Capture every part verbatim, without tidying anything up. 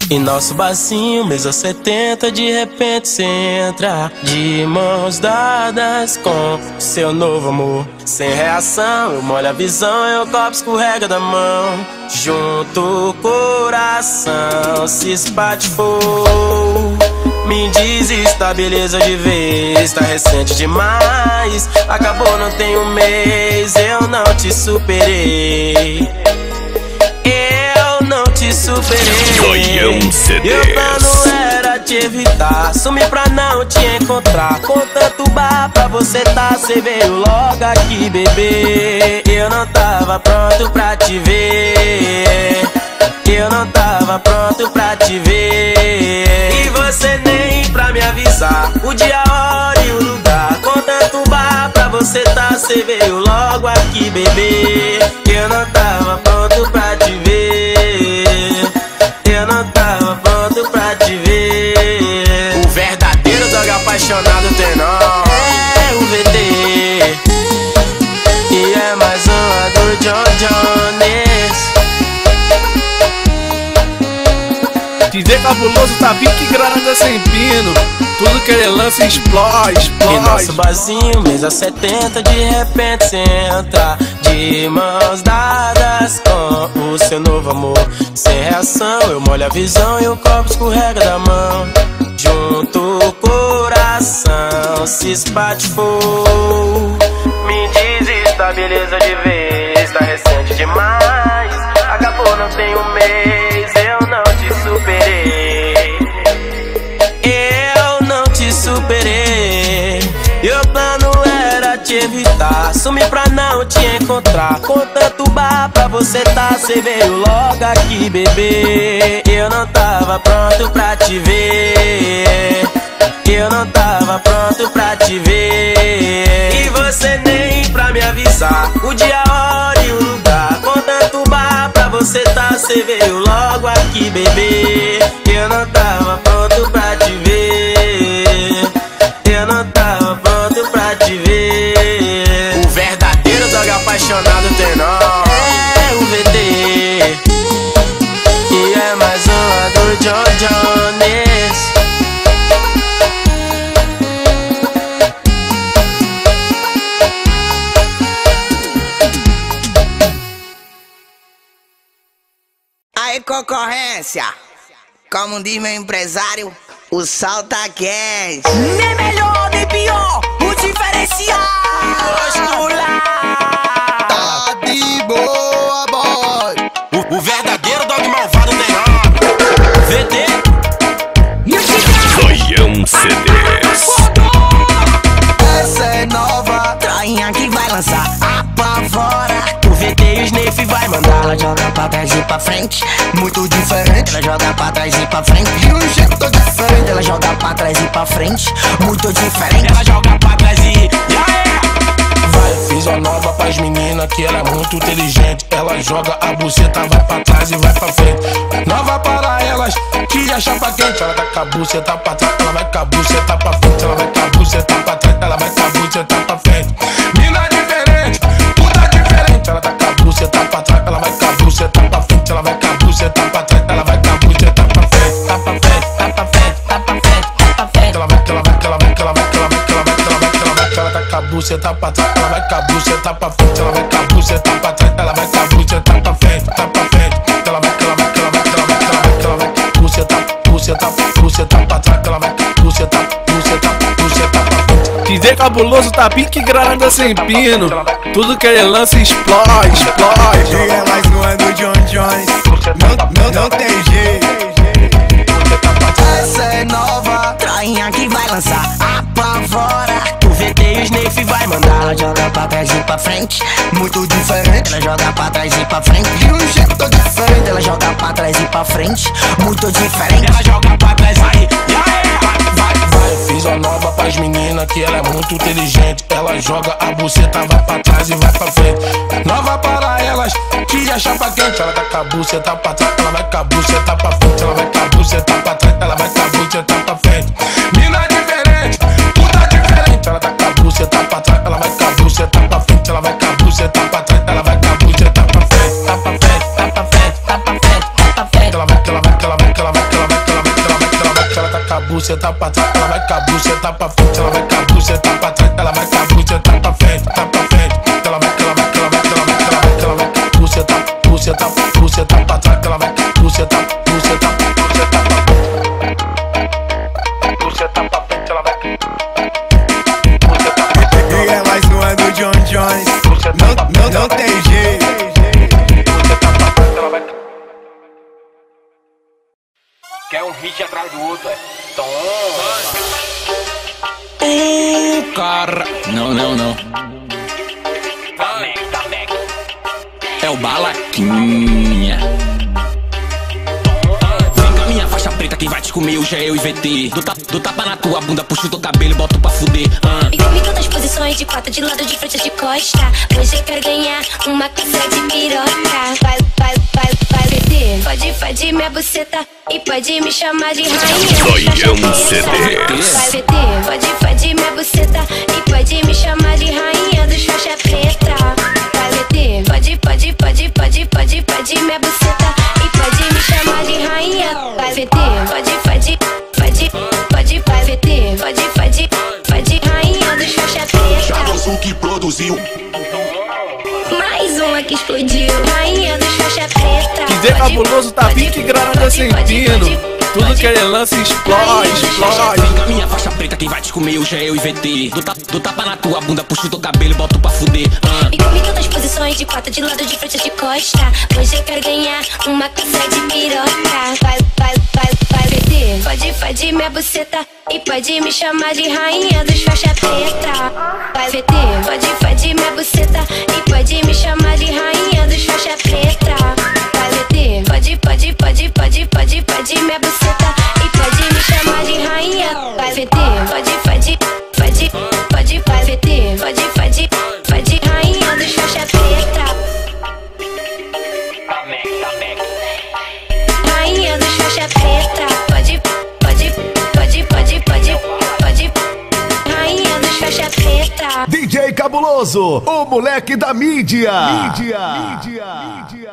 E nosso barzinho, mesa setenta, de repente cê entra de mãos dadas com seu novo amor. Sem reação, eu molho a visão e o copo escorrega da mão. Junto o coração se espatifou. Me desestabiliza de vez, tá recente demais. Acabou, não tem um mês, eu não te superei. Eu não te superei. Meu plano era te evitar, sumir pra não te encontrar. Com tanto bar pra você tá, cê veio logo aqui, bebê. Eu não tava pronto pra te ver. Eu não tava pronto pra te ver. E você nem pra me avisar o dia, a hora e o lugar. Com tanto bar pra você tá, cê veio logo aqui, bebê. Eu não tava pronto pra te ver. Eu não tava pronto pra te ver. O verdadeiro dog apaixonado tem nome. É o V T. E é mais uma do John Jones. D J cabuloso tá pique granada sem pino. Tudo que ele lança explode, explode. E nosso barzinho, mesa setenta, de repente cê entra de mãos dadas com o seu novo amor. Sem reação, eu molho a visão e o copo escorrega da mão. Junto o coração se espatifou. Me desestabiliza de vez, tá recente demais. Acabou, não tem um mês, eu não te superei. Eu não te superei. E o plano era te evitar, sumir pra não te encontrar. Com tanto bar pra você tá, cê veio logo aqui, bebê. Eu não tava pronto pra te ver. Eu não tava pronto pra te ver. E você nem pra me avisar o dia, a hora e o lugar. Com tanto bar pra você tá, cê veio logo aqui, bebê. Eu não tava pronto pra te ver. Eu não tava pronto pra te ver. O verdadeiro dog apaixonado tem nome. É o V T. E é mais uma do John Jones. Aí, concorrência, como diz meu empresário, o sal tá quente. Nem melhor, nem pior, o diferencial. Tá de boa, boy. O, o verdadeiro dog malvado tem nome. V T. Zoião C Ds. Essa é nova, troinha que vai lançar, apavora. O V T e o Snape vai mandar. Ela joga pra trás e pra frente, muito diferente. Ela joga pra trás e pra frente, de um jeito diferente. Ela joga pra trás e pra frente, muito diferente. Ela joga pra trás e... Yeah! Vai, fiz uma nova pras meninas que ela é muito inteligente. Ela joga a buceta, vai pra trás e vai pra frente. Nova para elas que acham pra quente. Ela vai com a buceta pra trás, ela vai com a buceta pra frente. Ela vai com a buceta pra trás, ela vai com a buceta pra frente. Mina diferente, puta diferente. Ela tá com a buceta pra trás, ela vai com a buceta pra frente. Ela vai com a buceta pra trás, ela vai com a buceta pra frente. Tá pra frente, tá pra frente, tá pra frente, tá pra frente. Ela vai, ela vai, ela vai, ela vai, ela vai, ela vai, ela vai, ela vai. Ela tá com a buceta pra trás, ela vai com a buceta pra frente. Ela vai com a buceta pra trás, ela vai com a buceta pra frente, tá pra frente. Ela vai, ela vai, ela vai, ela vai, ela vai, ela vai. Buceta, buceta, buceta pra trás, ela vai, buceta, buceta, buceta pra frente. D J cabuloso tá pique granada sem pino. Tudo que ele lança explode, explode. E é mais uma do John Jones. Não, não, não tem jeito. Essa é nova, troinha que vai lançar, apavora. O V T e o Snape vai mandar. Ela joga pra trás e pra frente, muito diferente. Ela joga pra trás e pra frente, de um jeito diferente. Ela joga pra trás e pra frente, muito diferente. Ela joga pra trás aí, yeah! Vai, vai, fiz uma nova pras meninas que ela é muito inteligente. Ela joga a buceta, vai pra trás e vai pra frente. Nova para elas que acham pra quente. Ela tá com a buceta pra trás, ela vai com a buceta pra frente. Ela vai com a buceta pra trás, ela vai com a buceta pra frente. Mina diferente, puta diferente. Ela tá com a buceta pra trás, ela vai com a buceta pra frente. Ela vai com a buceta pra trás, ela vai com a buceta pra frente. Tá pra frente, tá pra frente, tá pra frente, tá pra frente. Ela vai, ela vai, ela vai, ela vai, ela vai. buceta pra trás, ela vai com a buceta pra frente, ela vai com a buceta pra trás, ela vai com a buceta pra frente, tá pra frente, ela vai, ela vai, ela vai, ela vai, ela vai, ela vai, buceta, buceta, buceta pra trás, ela vai, buceta, buceta, buceta pra frente, buceta pra frente, ela vai, buceta. E ela zoando o John Jones, não, não, não tem jeito. Quer um hit atrás do outro, é? Toma! Uh, cara. Não, não, não. É o Balaquinha. Vem com a minha faixa preta que vai te comer, hoje é eu e V T. Do, ta, do tapa na tua bunda, puxo o teu cabelo e boto pra fuder. uh. E em todas as posições, de quatro, de lado, de frente, de costa. Hoje eu quero ganhar uma caça de piroca. Vai, vai, vai, vai, V T. Pode, pode minha buceta e pode me chamar de rainha. Zoião C D S. Vai, V T. Pode, pode minha buceta e pode me chamar de rainha dos faixa preta. Vai, V T. Pode, pode, pode, pode, pode, pode minha buceta e pode me chamar de rainha. Vai, V T. Pode, pode, pode, pode, vai, V T. Pode, pode, pode, rainha dos faixa preta. Chadoso que produziu. Mais uma que explodiu, rainha dos faixa preta. Que D cabuloso tá pique granada sem pino. Tudo que ele lança explode, explode. Vem com a minha faixa preta que vai te comer, hoje é eu e V T. Do, ta, do tapa na tua bunda, puxo o teu cabelo e boto pra fuder. uh. E em todas as posições, de quatro, de lado, de frente, de costa. Hoje eu quero ganhar uma caça de piroca. Vai, vai, vai, vai, V T. Pode, pode minha buceta e pode me chamar de rainha dos faixa preta. Vai, V T. Pode, pode minha buceta e pode me chamar de rainha dos faixa preta. Vai, V T. Pode, pode, pode, pode, pode, pode minha buceta e pode me chamar de rainha. Vai, V T. Pode, pode, pode, pode, vai, V T. Pode, pode, pode, rainha dos faixa preta. Rainha dos faixa preta. Pode, pode, pode, pode, pode, pode, rainha dos faixa preta. D J Cabuloso, o moleque da mídia. Mídia. Mídia. Mídia.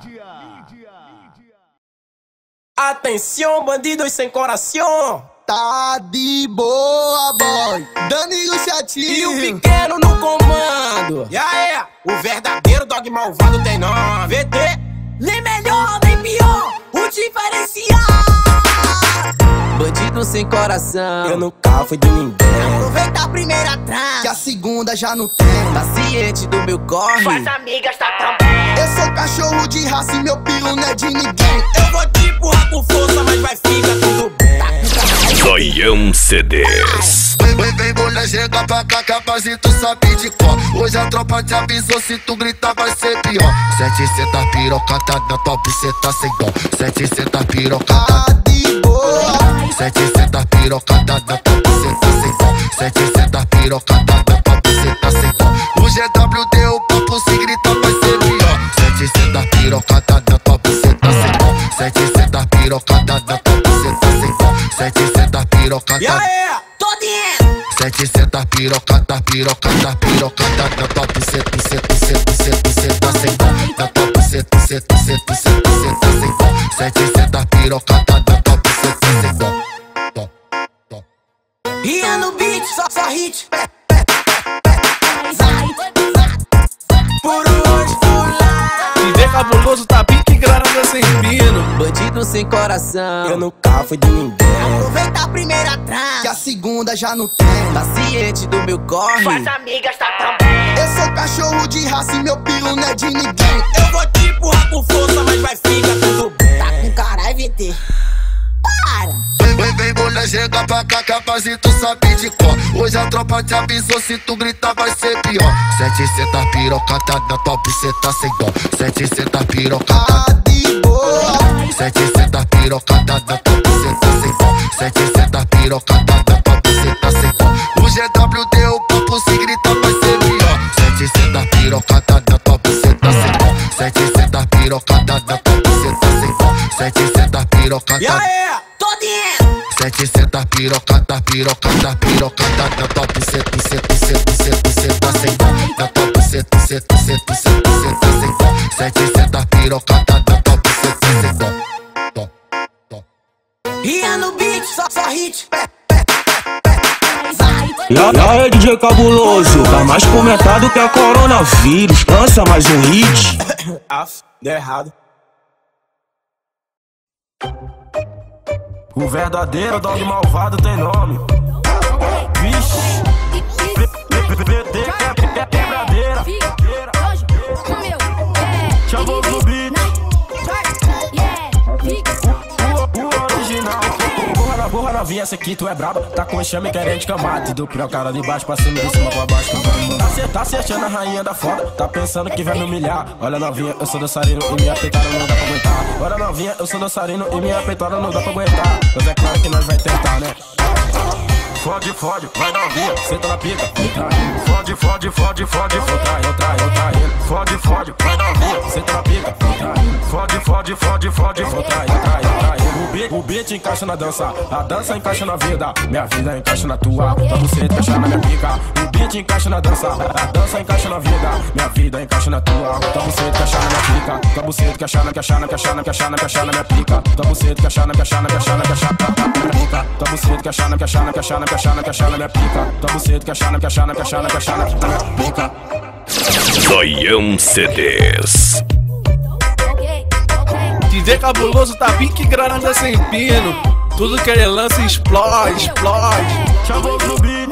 Atenção, bandidos sem coração. Tá de boa, boy. Danilo E o chatinho. pequeno no comando. E aí, o verdadeiro dog malvado tem nome. V T. Nem melhor, nem pior. O diferencial. Bandido sem coração. Eu nunca fui de ninguém. Aproveita a primeira trama, que a segunda já não tem. Tá ciente do meu corre? Suas amigas tá também. Eu sou cachorro de raça e meu pilo não é de ninguém. Eu vou te empurrar com força, mas vai ficar tudo bem. Zoião C D S. Vem, vem, vem, mulher, chega pra cá, capaz e tu sabe de cor. Hoje a tropa te avisou, se tu gritar vai ser pior. Sete senta piroca, tá na top, cê tá sem dó. Sete senta piroca, tá de boa. Sete senta piroca, tá na top, cê tá sem dó. Sete senta piroca, tá na top, cê tá sem dó. O G W deu o papo, se gritar vai ser pior. Sete senta piroca, tá na top, cê tá sem dó. Sete senta piroca, tá na top, cê tá sem dó. Sete senta piroca, E tá. aí? Tô dentro. Sete senta piroca, tá piroca, tá piroca, tá na top, cento, cento, cento, cento, cento, tá sem dó. Na top, cento, cento, cento, cento, cento, tá sem dó. Sete senta piroca, tá na top, cento, tá sem dó. Dó, dó. Ria no beat, só, só hit. Por hoje do lado. Que D cabuloso tá pique granada sem pino. Bandido sem coração. Eu nunca fui de ninguém. Aproveita a primeira trama, que a segunda já não tem. Tá ciente do meu corre? Suas amigas tá também. Eu sou cachorro de raça e meu pilo não é de ninguém. Eu vou te empurrar com força, mas vai ficar tudo bem. Tá com caralho, V T. Para. Vem, vem, vem, mulher, chega pra cá, capaz e tu sabe de cor. Hoje a tropa te avisou, se tu gritar vai ser pior. Sete senta piroca, tá na top, cê tá sem dó. Sete senta piroca, tá de boa. Sete senta piroca, tá na top, cê tá sem dó. Sete senta piroca, tá na top, cê tá sem dó. O G W deu o papo, se gritar vai ser pior. Sete senta piroca, tá na top, cê tá sem dó. Sete senta piroca, tá na top, cê tá sem dó. Sete senta piroca, E tá. aí? Tô dentro. Sete senta piroca, tá piroca, tá piroca, tá na top, cento, cento, cento, cento, cento, tá sem dó. Na top, cento, cento, cento, cento, cento, tá sem dó. Sete senta piroca, tá na top, cento, tá sem dó. Dó, dó. Ria no beat, beat, só, só hit. E aí, D J Cabuloso, tá mais comentado que a coronavírus. Lança mais um hit. Af, deu errado. O verdadeiro dog malvado tem nome. Vixe, quebradeira. Chamou no beat. O original. Porra, porra novinha, essa aqui tu é braba. Tá com enxame querendo camate. Do pior cara de baixo pra cima, de cima pra baixo. Tá se, tá se achando a rainha da foda. Tá pensando que vai me humilhar. Olha novinha, eu sou dançarino e minha peitada não dá pra aguentar. Olha novinha, eu sou dançarino e minha peitada não dá pra aguentar. Mas é claro que nós vai tentar, né? Fode, fode, vai novinha, senta na pica. Fode, fode, fode, fode, eu traio, eu traio, eu traio. Fode, fode, vai novinha, senta na pica. Fode, fode, fode, fode, eu traio, eu traio, eu traio. O beat, o beat encaixa na dança, a dança encaixa na vida. Minha vida encaixa na tua, pra você encaixar na minha pica. O beat encaixa na dança, a dança encaixa na vida. Minha vida encaixa na tua, pra você encaixar na minha pica. Pra você encaixar na, encaixar na, encaixar na, encaixar na, encaixar na minha pica. Pra você encaixar na, encaixar na, encaixar na, encaixar na minha pica. Pra você encaixar na, encaixar na, encaixar na, encaixar na, encaixar na minha pica. Pra você encaixar na, encaixar na, encaixar na, encaixar na minha pica. Zoião C Ds. D J Cabuloso tá pique granada sem pino. Tudo que ele lança explode, explode. Chamou no beat.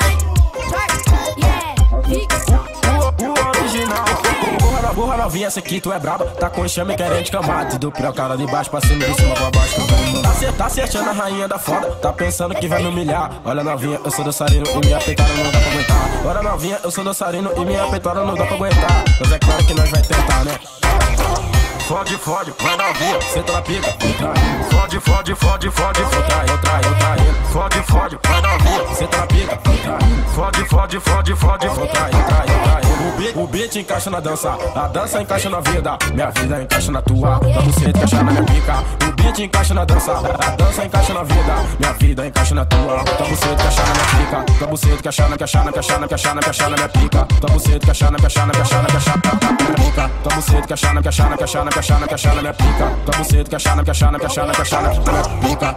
O original. Porra, porra novinha, essa aqui tu é braba. Tá com enxame querendo camate. Do pior cara de baixo pra cima, de cima pra baixo. Tá se, tá se achando a rainha da foda. Tá pensando que vai me humilhar. Olha novinha, eu sou dançarino e minha peitada não dá pra aguentar. Olha novinha, eu sou dançarino e minha peitada não dá pra aguentar. Mas é claro que nós vai tentar, né? Fode, fode, vai novinha, senta na pica. Fode, fode, fode, fode, eu traio, eu traio, eu traio. Fode, fode, vai novinha, senta na pica. Fode, fode, fode, fode, eu traio, eu traio, eu traio. O beat, o beat encaixa na dança, a dança encaixa na vida. Minha vida encaixa na tua, pra você encaixar na minha pica. O beat encaixa na dança, a dança encaixa na vida. Minha vida encaixa na tua, pra você encaixar na minha pica. Pra você encaixar na, encaixar na, encaixar na, encaixar na, encaixar na minha pica. Pra você encaixar na, encaixar na, encaixar na, encaixar na minha pica. Pra você encaixar na, encaixar na, encaixar na, encaixar na, encaixar na minha pica. Pra você encaixar na, encaixar na, encaixar na, encaixar na minha pica.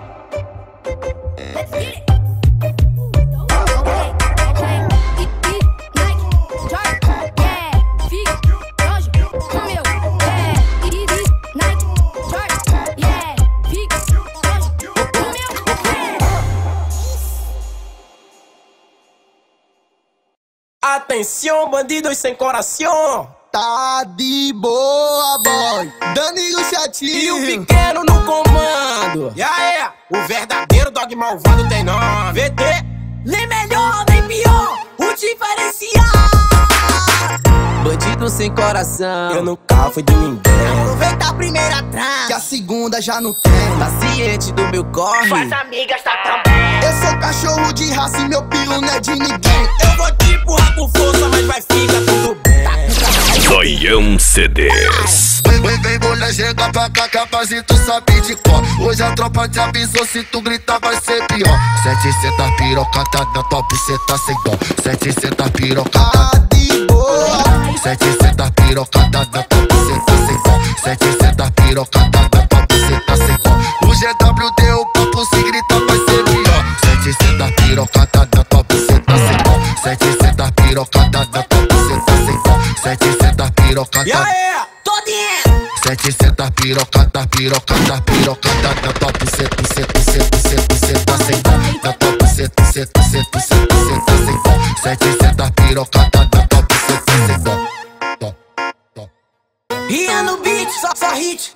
Atenção, bandidos sem coração. Tá de boa, boy. Danilo Chatinho E o pequeno no comando. E aí, o verdadeiro dog malvado tem nome. V T. Nem melhor, nem pior. O diferencial. Bandido sem coração, Eu nunca fui de ninguém. Aproveita a primeira trama, que a segunda já não tem. tá ciente do meu corre. Faz amigas, tá também. Eu sou cachorro de raça e meu pilo não é de ninguém. Eu vou te empurrar com força, mas vai ficar tudo bem. Zoião C Ds. Vem, vem, vem, mulher, chega pra cá, capaz e tu sabe de cor. Hoje a tropa te avisou, se tu gritar vai ser pior. Sete senta piroca, tá na top, cê tá sem dó. Sete senta piroca, tá de boa. Sete senta piroca, tá na top, cê tá sem dó. Sete senta piroca, tá na top, cê tá sem dó. O G W deu o papo, se gritar vai ser pior. Sete senta piroca, tá na top, cê tá sem dó. Sete senta piroca, tá na top, cê tá sem dó. Sete senta piroca, E tá. aí? Sete senta piroca, tá piroca, tá piroca, tá na top, cento, cento, cento, cento, cento, tá sem dó. Na top, cento, cento, cento, cento, cento, tá sem dó. Sete senta piroca, tá na top, cento, sem dó. Dó, dó. Ria no beat, só, só hit.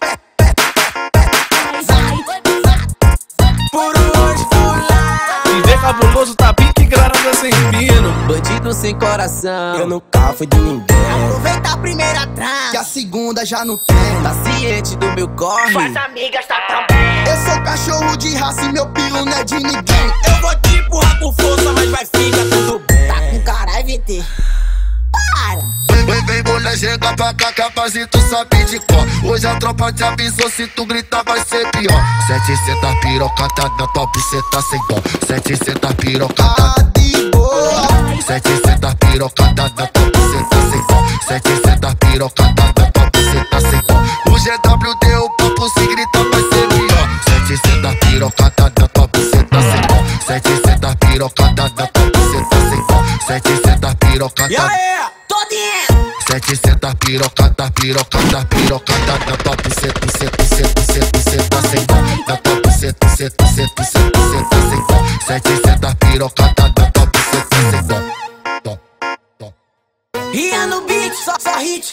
Por hoje, por lá. D J Cabuloso tá pique granada sem pino. Bandido sem coração, Eu nunca fui de ninguém. Aproveita a primeira trama, que a segunda já não tem. tá ciente do meu corre. Faz amigas, tá também. Eu sou cachorro de raça e meu pilo não é de ninguém. Eu vou te empurrar com força, mas vai ficar tudo bem. Tá com caralho, V T. Para! Vem, vem, vem, mulher, chega pra cá, capaz e tu sabe de cor. Hoje a tropa te avisou, se tu gritar vai ser pior. Sete senta piroca, tá na top, cê tá sem dó. Sete senta piroca, tá de boa. Sete senta piroca, tá na top, cê tá sem dó. Sete senta piroca, tá na top, cê tá sem dó. O G W deu o papo, se gritar vai ser pior. Sete senta piroca, tá na top, cê pirocada na tua buceta sem dó. Setecentas pirocada. E aí, tô dentro. Setecentas pirocada, pirocada, pirocada na tua buceta, buceta, buceta, buceta, buceta sem dó. Na tua buceta, buceta, buceta, buceta, buceta sem dó. Setecentas pirocada na tua buceta sem dó. Dó, dó. Ria no beat, só, só hit.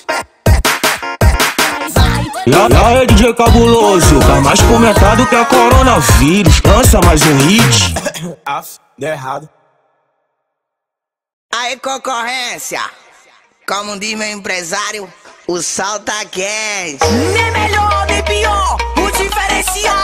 E aí, D J Cabuloso, tá mais comentado que a coronavírus. Lança mais um hit. Af, deu errado. Aí, concorrência, como diz meu empresário, o sal tá quente. Nem melhor, nem pior, o diferencial.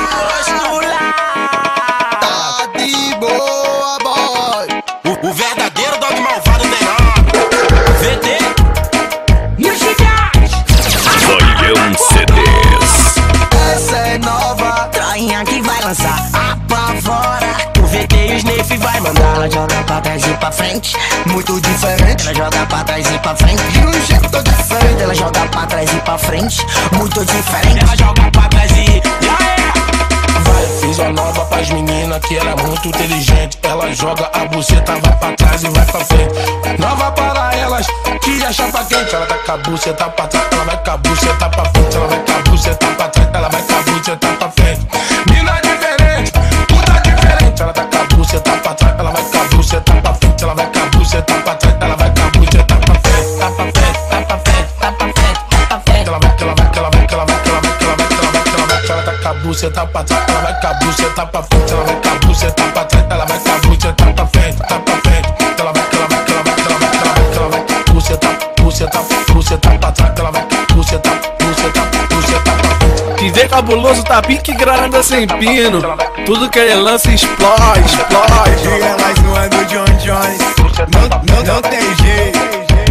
Tá de boa, boy. O, o verdadeiro dog malvado tem nome. V D E o gigante. Zoião C Ds. Essa é nova, trainha que vai lançar. Apavora, o V T e o Snake vai mandar. Ela joga pra trás e pra frente, muito diferente. Ela joga pra trás e pra frente, de um jeito diferente. Ela joga pra trás e pra frente, muito diferente. ela joga pra trás e vai, fiz uma nova pras meninas que ela é muito inteligente. Ela joga a buceta, vai pra trás e vai pra frente. Nova para elas que acha pra quente. Ela vai com a buceta pra trás, ela vai com a buceta pra frente. Ela vai com a buceta pra trás, ela vai com a buceta pra frente. Mina diferente, puta diferente. Ela tá com a buceta pra trás, ela vai com a buceta pra frente. Ela vai com a buceta pra trás, ela vai com a buceta pra frente. Tá pra frente, tá pra frente, tá pra frente, tá pra frente. Ela vai, ela vai, ela vai, ela vai, ela vai, ela vai, ela vai, ela vai, ela vai. Ela tá com a buceta pra trás, ela vai com a buceta pra frente. Ela vai com a buceta pra trás, ela vai com a buceta pra frente, tá pra frente. Ela vai, ela vai, ela vai, ela vai, ela vai, ela vai. Buceta, buceta, buceta pra trás, ela vai, buceta, buceta, buceta pra frente. D J Cabuloso tá pique granada sem pino. Tudo que ele lança explode, explode. E elas não é do John Jones. Não, não, não tem jeito.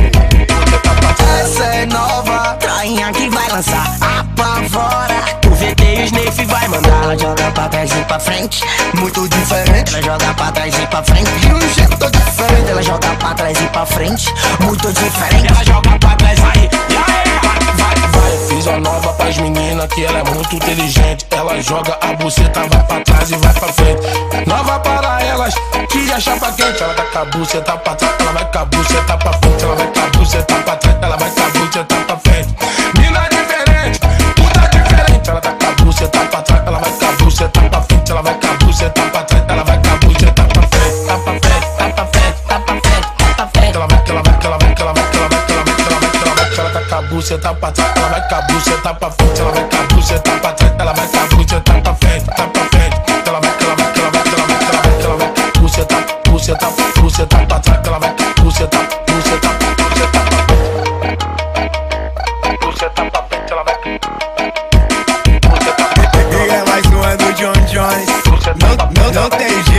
Essa é nova, trainha que vai lançar. Apavora, o V T e o Snake vai mandar. Ela joga pra trás e pra frente, muito diferente. Ela joga pra trás e pra frente, de um jeito diferente. Ela joga pra trás e pra frente, muito diferente. Ela joga pra trás aí, vai, vai. Fiz uma nova pras meninas que ela é muito inteligente. Ela joga a buceta, vai pra trás e vai pra frente. Nova para elas que acha pra quente. Ela tá com a buceta pra trás, ela vai com a buceta pra frente. Ela vai com a buceta pra trás, ela vai com a buceta pra frente. Mina diferente, puta diferente. Ela tá com a buceta pra trás, ela vai com a buceta pra frente. Ela vai com a buceta pra trás, ela vai com a buceta pra frente. Tá pra frente, tá pra frente, tá pra frente, tá pra frente. Ela vai, ela vai, ela vai, ela vai, ela vai, ela vai, ela vai, ela vai. Ela tá com a buceta pra trás, ela vai com a buceta pra frente. Ela vai com a buceta pra trás, ela vai com a buceta pra frente, tá pra frente. Ela vai, ela vai, ela vai, ela vai, ela vai, ela vai. Buceta, buceta, buceta pra trás, ela vai com a buceta, buceta, buceta pra frente. Buceta pra frente, ela vai. E elas não é do John Jones. Não, não, não tem jeito.